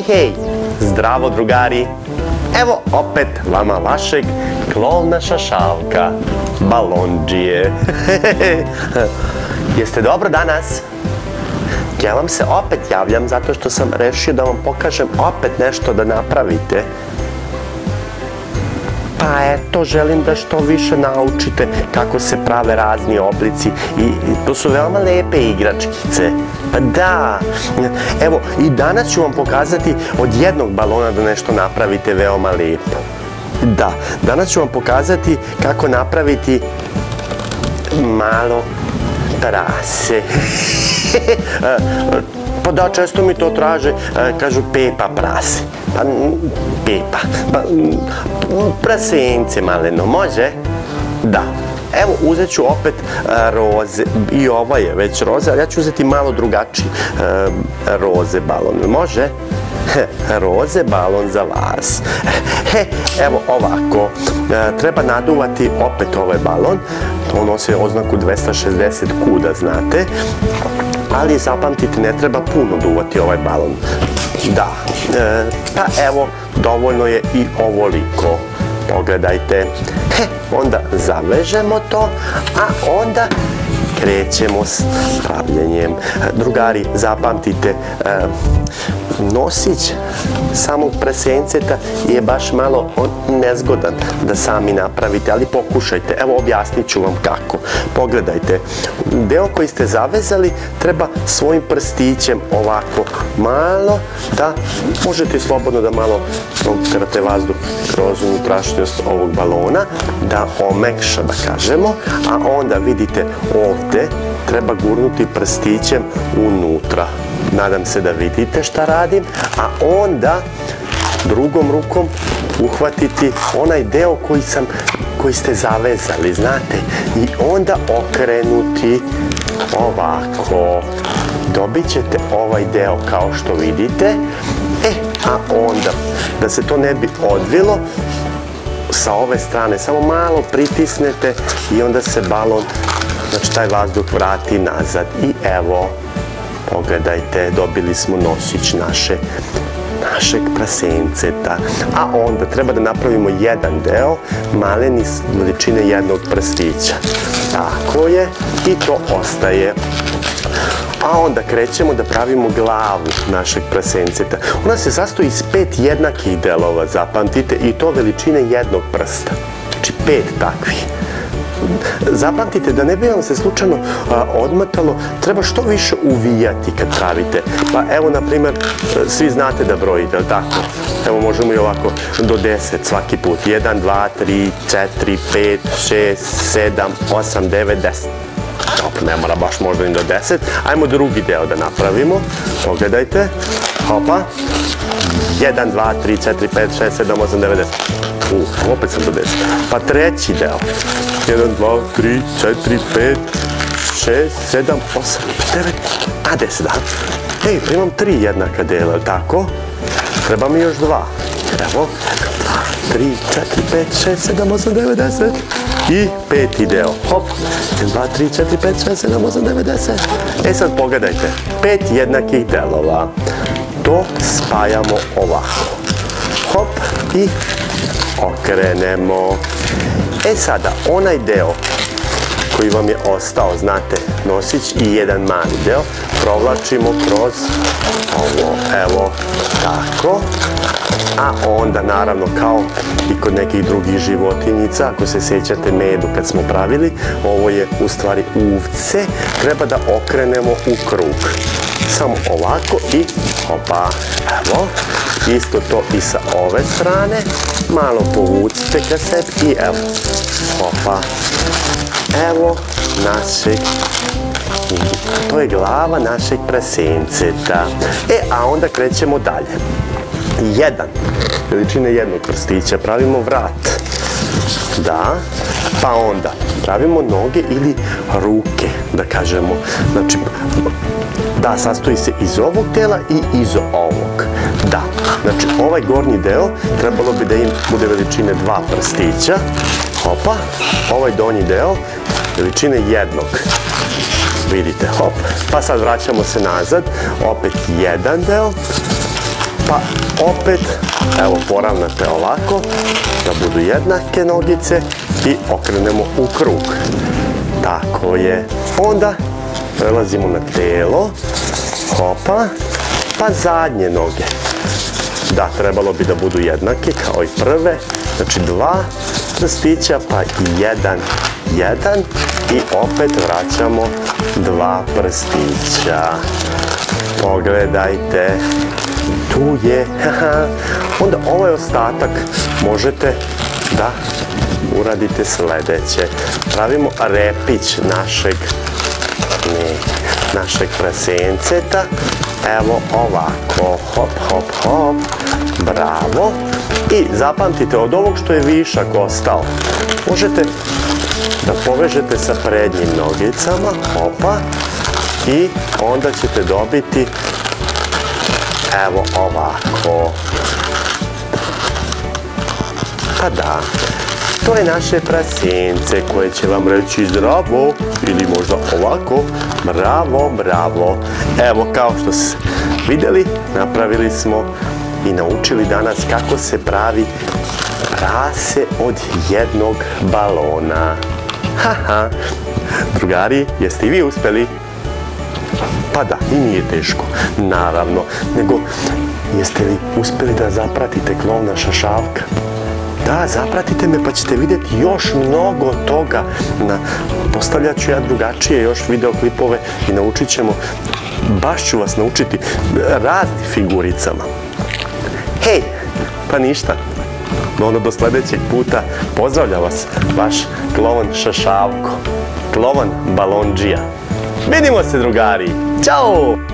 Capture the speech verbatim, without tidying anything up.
hej, zdravo drugari, evo opet vama vašeg klovna šašalka, balondžije. Jeste dobro danas? Ja vam se opet javljam zato što sam rešio da vam pokažem opet nešto da napravite. Pa eto, želim da što više naučite kako se prave razni oblici i to su veoma lepe igračkice. Pa da, evo i danas ću vam pokazati od jednog balona da nešto napravite veoma lepo. Da, danas ću vam pokazati kako napraviti malo prase. Pa da, često mi to traže, kažu Pepa prase. Pa, Pepa, pa, prasence maleno, može? Da. Evo, uzet ću opet roze, i ova je već roze, ali ja ću uzeti malo drugačiji roze balon, može? Roze balon za vas. Evo ovako, treba naduvati opet ovaj balon, on nosi oznaku dvesta šezdeset Q, da znate, ali zapamtite, ne treba puno duvati ovaj balon. Da, pa evo, dovoljno je i ovoliko. Pogledajte. Onda zavežemo to, a onda krećemo s pravljenjem. Drugari, zapamtite, nosić samog prasenceta je baš malo nezgodan da sami napravite, ali pokušajte. Evo, objasnit ću vam kako. Pogledajte, deo koji ste zavezali treba svojim prstićem ovako malo da, možete slobodno da malo proterate vazduh kroz unutrašnjost ovog balona, da omekša, da kažemo, a onda vidite ovde treba gurnuti prstićem unutra. Nadam se da vidite šta radim, a onda drugom rukom uhvatiti onaj deo koji sam, koji ste zavezali, znate, i onda okrenuti ovako. Dobit ćete ovaj deo kao što vidite, e, a onda, da se to ne bi odvilo, sa ove strane samo malo pritisnete i onda se balon, znači taj vazduh vrati nazad i evo, pogledajte, dobili smo nosić naše, našeg prasenceta. A onda treba da napravimo jedan deo, maleni veličine jednog prstića. Tako je, i to ostaje. A onda krećemo da pravimo glavu našeg prasenceta. Ona se sastoji iz pet jednakih delova, zapamtite, i to veličine jednog prsta. Znači pet takvih. Zapamtite da ne bi vam se slučajno odmatalo, treba što više uvijati kad pravite. Pa evo, na primjer, svi znate da brojite, ali tako? Evo, možemo i ovako do deset svaki put. jedan, dva, tri, četiri, pet, šest, sedam, osam, devet, deset. Dobro, ne mora baš možda ni do deset. Ajmo drugi deo da napravimo. Pogledajte. Hopa. jedan, dva, tri, četiri, pet, šest, sedam, osam, devet, deset. U, opet sam do deset. Pa treći deo. jedan, dva, tri, četiri, pet, šest, sedam, osam, devet, a deset, da? Ej, pa imam tri jednaka dela, tako? Treba mi još dva. Evo, tri, četiri, pet, šest, sedam, osam, devet, deset. I peti deo. Hop, jedan, dva, tri, četiri, pet, šest, sedam, osam, devet, deset. E sad pogledajte, pet jednakih delova. To spajamo ovako. Hop, i okrenemo. E sada, onaj deo koji vam je ostao, znate, nosić i jedan mali deo, provlačimo kroz ovo, evo, tako. A onda, naravno, kao i kod nekih drugih životinjica, ako se sjećate medu kad smo pravili, ovo je u stvari uvce, treba da okrenemo u krug. Samo ovako i hopa, evo, isto to i sa ove strane, malo povucite ka sebi i evo, hopa, evo našeg, to je glava našeg prasenceta. E, a onda krećemo dalje. Jedan, veličine jednog prstića, pravimo vrat, da, pa onda pravimo noge ili ruke, da kažemo, znači, da, sastoji se iz ovog tela i iz ovog, da, znači ovaj gornji deo trebalo bi da im bude veličine dva prstića, hopa, ovaj donji deo veličine jednog, vidite, hop, pa sad vraćamo se nazad, opet jedan deo, Pa opet, evo, poravnate ovako, da budu jednake nogice i okrenemo u krug. Tako je. Onda prelazimo na telo. Hopa. Pa zadnje noge. Da, trebalo bi da budu jednake kao i prve. Znači dva prstića, pa jedan, jedan. I opet vraćamo dva prstića. Pogledajte. Tu je. Onda ovaj ostatak možete da uradite sledeće. Pravimo repić našeg, ne, našeg prasenceta. Evo ovako. Hop, hop, hop. Bravo. I zapamtite, od ovog što je višak ostao, možete da povežete sa prednjim nogicama. Hopa. I onda ćete dobiti evo ovako. Pa da, to je naše prasence koje će vam reći zdravo ili možda ovako, bravo, bravo. Evo, kao što ste vidjeli, napravili smo i naučili danas kako se pravi prase od jednog balona. Haha, drugari, jeste i vi uspeli? Pa da, i nije teško, naravno, nego jeste li uspjeli da zapratite klovna Šašavka? Da, zapratite me pa ćete vidjeti još mnogo toga. Postavljat ću ja drugačije još videoklipove i naučit ćemo, baš ću vas naučiti raznim figuricama. Hej, pa ništa, ono do sljedećeg puta, pozdravlja vas vaš klovn Šašavko, klovn Balondžija. Vidimo se, drugari! Ćao!